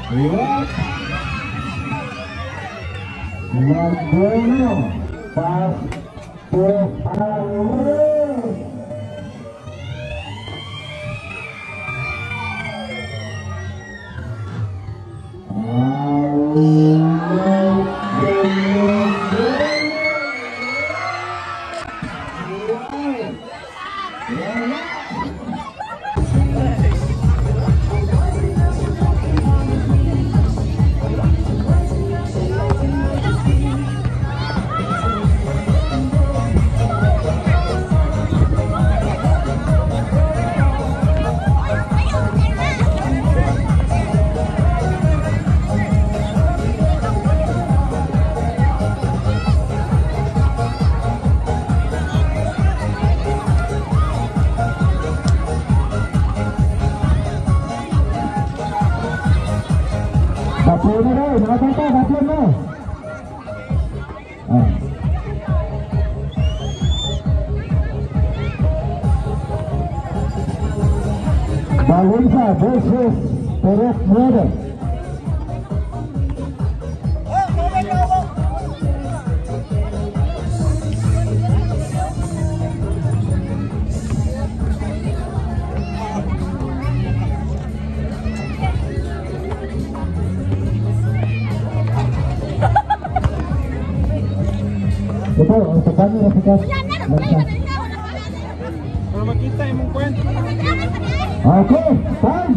Lihat. Laguna pas Balinsa versus Perez Brothers. Betul, untuk kami replikas. Kalau makita yung kwento. Oke, time.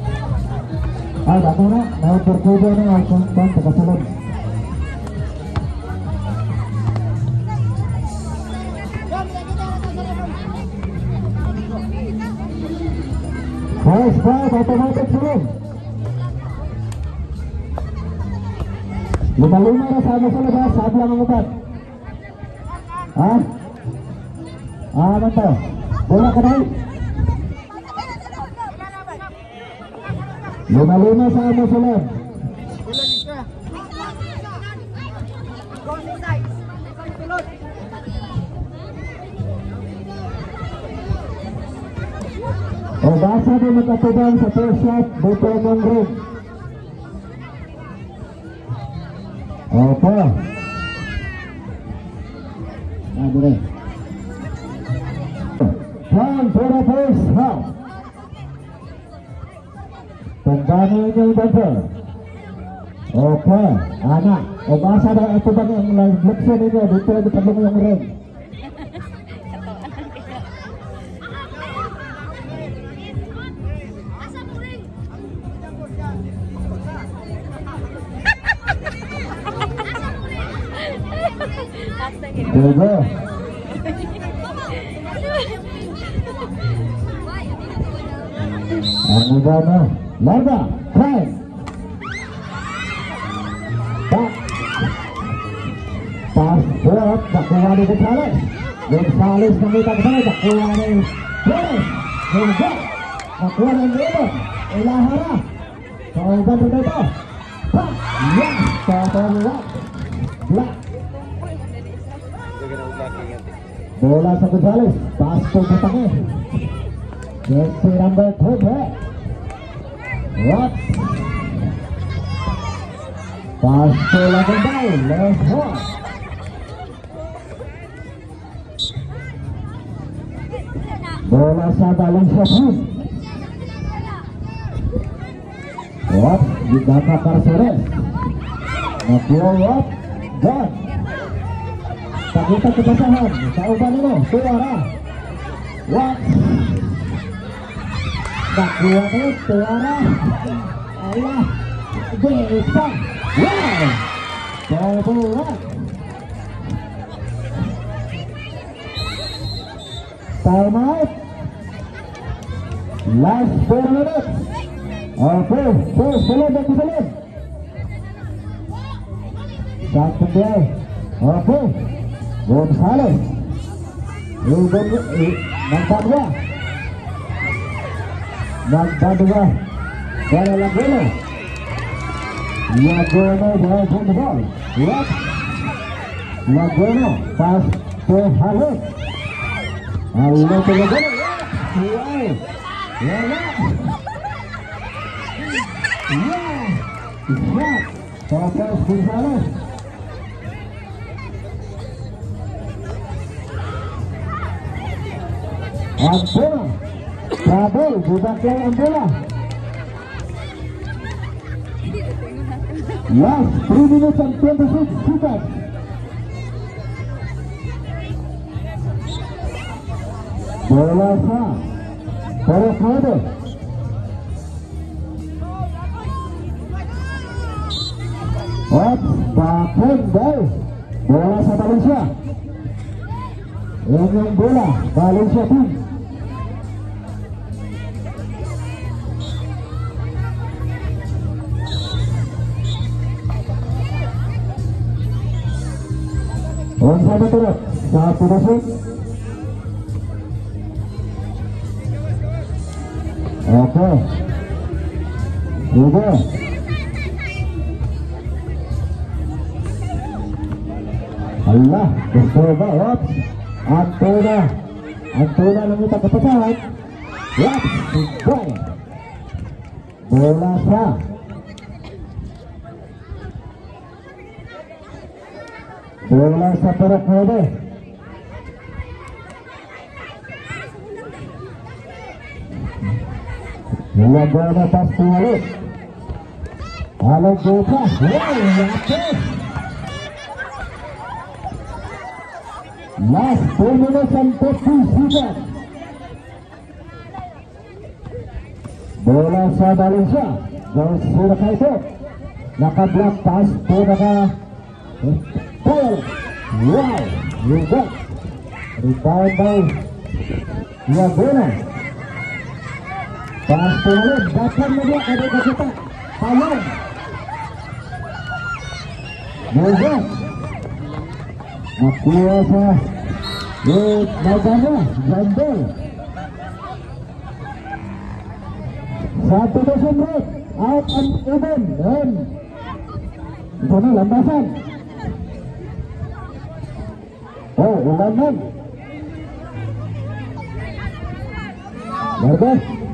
Bako na, naupurkubo na ang pan pagkasulod. Nice five, automatic sulod. Lima-lima na sama sa labas, sabi lang ang upat. Ha? Ano to? Bola ka na. Lima-lima sama sa loob. O basa na magkatubang sa first shot, buto ng ring. Opo. Dire. Time for the first half. Tandaan yung bumper. Okay, anak. O basa na ito ba yung leksyon ninyo? Dito na dipalong yung ring. Diba? Ano ba na? Larga, time. Back. Pass forward, nakuha ni Gonzales. Gonzales nakita ko sana, nakuha ni Flores. Gonzales, nakuha ni Raymond. Ilahara. Kauban na ito. Back. Yes, tatawag. Black. Bola sa Gonzales. Pass po katake. Jersey number 2. What? Pass to Lagundao, left horse. Bola sa Balinsa Team. What? Didaka Parceres. Nakuha what? God. Pakita kebasahan. Sa uban nino, suara. What? Nakuha nyo, suara. Allah. Bisa. Wow. Double up. Time out. Last 4 minutes. Okay, sulit dan sulit. Satu dia. Okay. Gonzales. Nampak dua. Nampak dua. Dari Laguna. Laguna drives on the ball. Yes. Laguna pass to Halit. Halit to Laguna. Wow. Yeah. Siap. Lopez Gonzalez. Antola. Trouble. Budak yang Antola. Last 3 minutes and 26 seconds. Bola sa Torres Mode. Bakun guys. Bola sa Valencia. Yang bola Valencia team. Onside turut 1-0. Oke. Juga. Allah, coba Wap. Antola meminta kepecahan. Wap, baik. Bola sah. Bola sa Torres Mode. Bola bola pasti balik. Halo Goka. Last 2 minutes and 50 seconds. Bola sa Valencia. Gawin sila kayo. Naka-block pass po Wow, you got rebound by Diagono. Pass tuloy, dapat na dia ada kita. Payung. Moga. Nakuha sa Magana, Jandel. 1-0 break. Out and even. Dan di sana landasan. Oh, ulangan. Bagus.